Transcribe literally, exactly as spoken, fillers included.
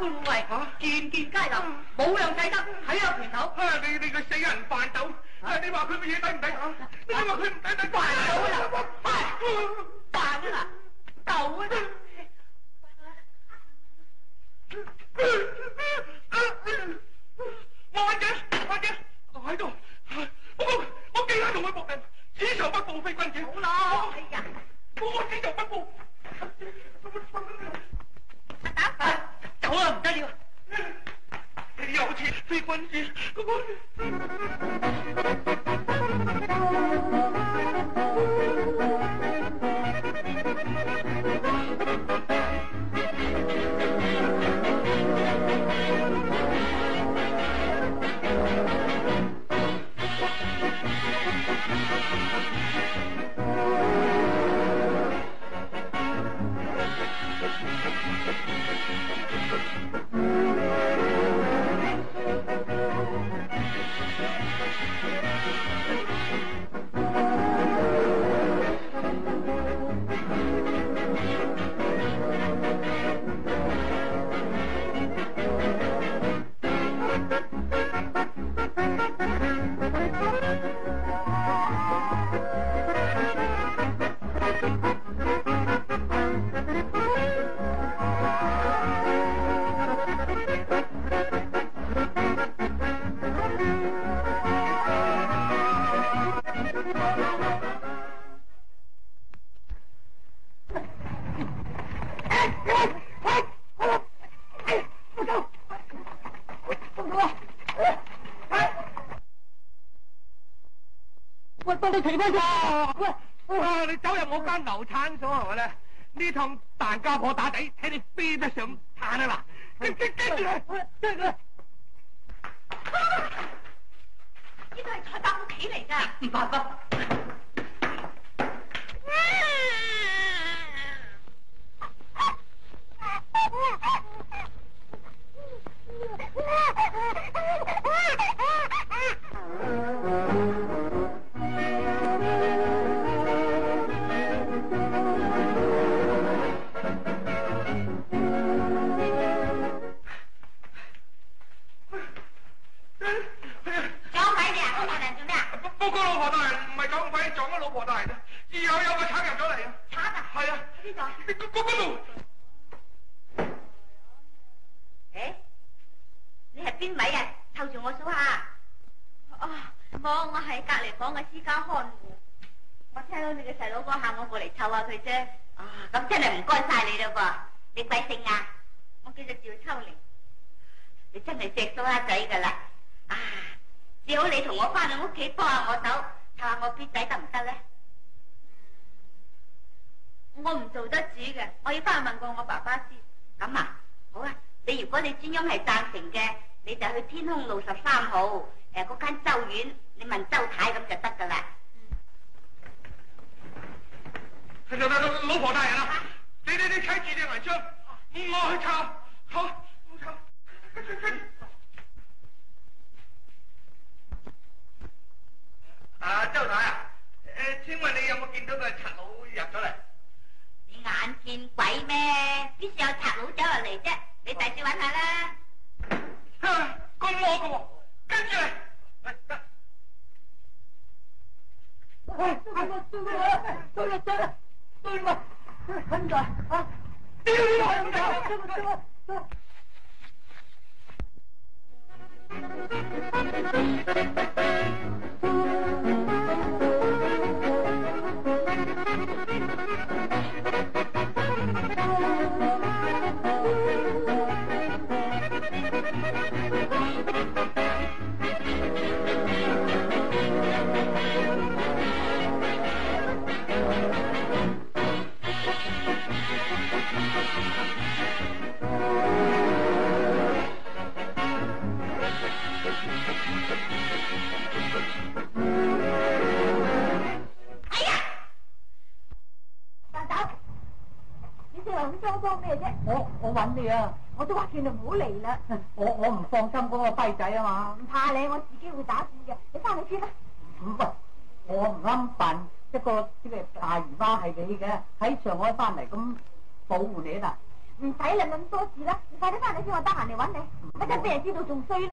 官護衛，件件皆流，冇樣使得，睇有拳頭。 你你個死人飯斗！你話佢乜嘢抵唔抵？你話佢唔抵抵？ 飯斗啦，飯啊，斗啊！ 萬姐，萬姐，我喺度。我我既然同佢搏命，此仇不報非君子。 好啦，哎呀， 我我此仇不報。 阿打，走啦，唔得了。 有似非君子， 你停低咗！喂， 哇！你走入我間流產所係咪咧？呢趟大家婆打底，睇你飛得上炭啊嗱！跟跟跟住佢，跟住佢。 呢個係蔡伯屋企嚟㗎，唔辦法。 報告老婆大人，唔係撞鬼，撞咗老婆大人啫。以後有個賊入咗嚟啊！ 賊啊！ 係啊！ 呢度？ 你嗰嗰度？ 誒，你係邊位啊？湊住我數下。哦，我我係隔離房嘅私家看護。我聽到你嘅細佬哥喊我過嚟湊下佢啫。啊，咁真係唔該晒你啦噃。你貴姓啊？我叫做趙秋玲。你真係隻蘇蝦仔㗎啦！啊！只好你同我翻去屋企幫下我手，湊下我 B 仔得唔得咧？我唔做得主嘅，我要翻去問過我爸爸先。咁啊，好啊，你如果你專音係贊成嘅，你就去天空路十三號誒嗰間周院，你問周太咁就得噶啦。 係就得老婆大人啊！你你你睇住隻銀章，我去抄，好，我抄。啊，周太啊，誒，請問你有冇見到個賊佬入咗嚟？ 你眼見鬼咩？邊時有賊佬走入嚟啫？你第住揾下啦。 啊，咁惡嘅喎，跟住嚟。嚟得。 喂，追我追我，追我追我，追我，跟住啊！追我追我追我追我追我。我我揾你啊！我都話叫你唔好嚟啦。我我唔放心嗰個輝仔啊嘛。唔怕你，我自己會打算嘅。你翻去先啦。唔喂，我唔啱辦一個即係大姨媽係你嘅，喺上海翻嚟咁保護你啦。唔唔使諗咁多事啦，你快啲翻嚟先，我得閒嚟揾你，一陣俾人知道仲衰。